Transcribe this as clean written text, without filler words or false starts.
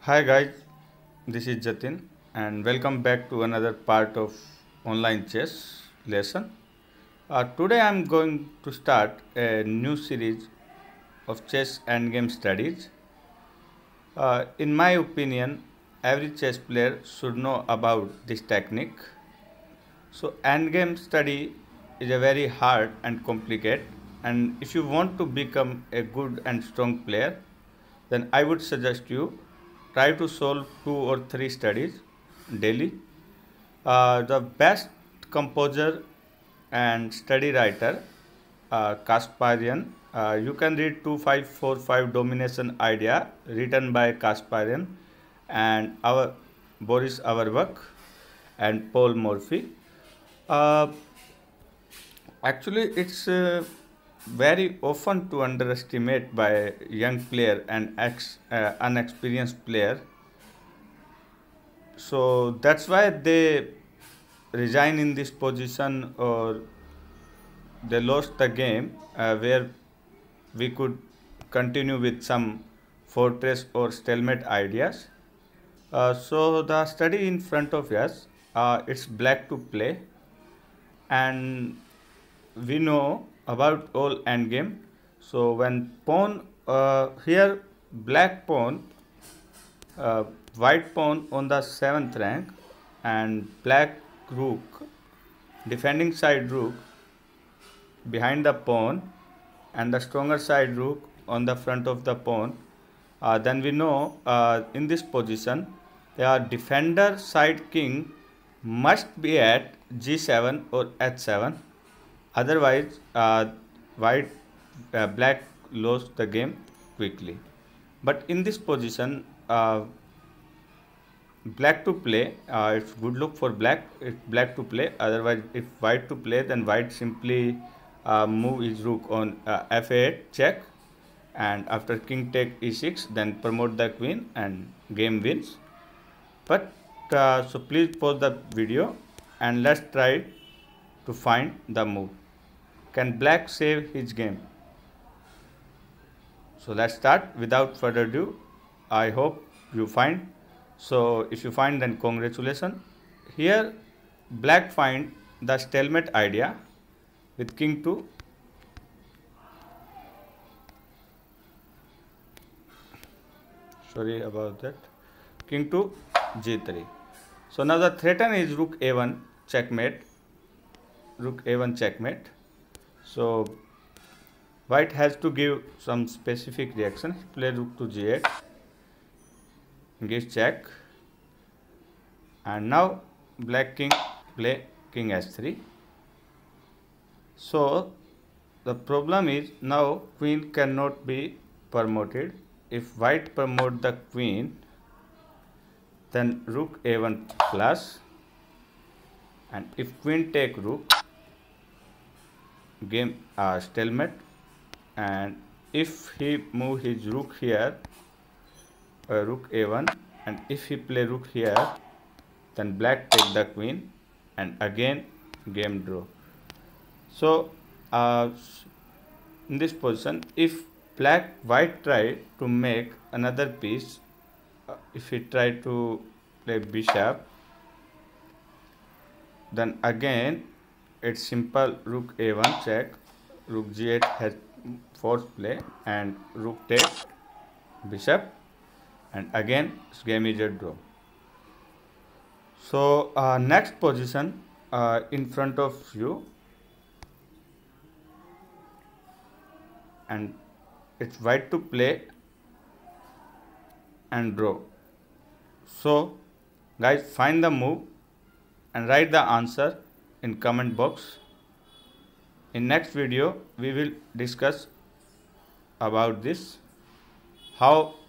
Hi guys, this is Jatin and welcome back to another part of online chess lesson. Today I am going to start a new series of chess endgame studies. In my opinion, every chess player should know about this technique. So endgame study is a very hard and complicated, and if you want to become a good and strong player, then I would suggest you try to solve 2 or 3 studies daily. The best composer and study writer, Kasparian. You can read 2545 Domination Idea written by Kasparian and our Boris Auerbach and Paul Morphy. Uh, Actually, it's very often to underestimate by young player and unexperienced player. So that's why they resign in this position or they lost the game where we could continue with some fortress or stalemate ideas. So the study in front of us, it's black to play, and we know about all endgame. So when pawn here black pawn, uh, white pawn on the 7th rank, and black rook, defending side rook behind the pawn, and the stronger side rook on the front of the pawn. Then we know in this position the defender side king must be at g7 or h7. Otherwise, white black lost the game quickly. But in this position, black to play, it's good look for black. It's black to play. Otherwise, if white to play, then white simply move his rook on f8 check, and after king take e6, then promote the queen and game wins. But so please pause the video and let's try to find the move. Can black save his game? So let's start without further ado. I hope you find. So if you find, then congratulations. Here black find the stalemate idea with king to sorry about that, king to g3. So now the threaten is rook a1 checkmate, rook a1 checkmate. So white has to give some specific reaction. Play rook to g8, gives check, and now black king play king h3. So the problem is now queen cannot be promoted. If white promote the queen, then rook a1 plus, and if queen take rook, game stalemate. And if he move his rook here, rook a1, and if he play rook here, then black take the queen, and again game draw. So in this position, if white try to make another piece, if he try to play bishop, then again it's simple rook a1 check, rook g8 has force play, and rook take bishop, and again game is a draw. So next position in front of you, and it's white to play and draw. So guys, find the move and write the answer in comment box. In next video we will discuss about this, how